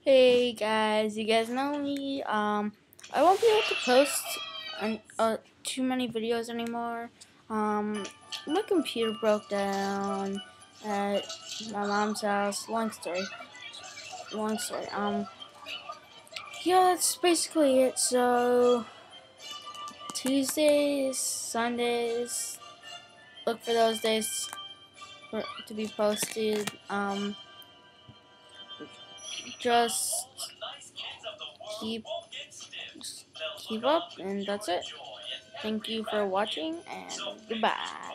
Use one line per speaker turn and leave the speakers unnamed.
Hey guys, you guys know me. I won't be able to post too many videos anymore. My computer broke down at my mom's house. Long story. Long story. Yeah, that's basically it. So Tuesdays, Sundays, look for those days to be posted. Just keep keep up, and that's it. Thank you for watching, and goodbye.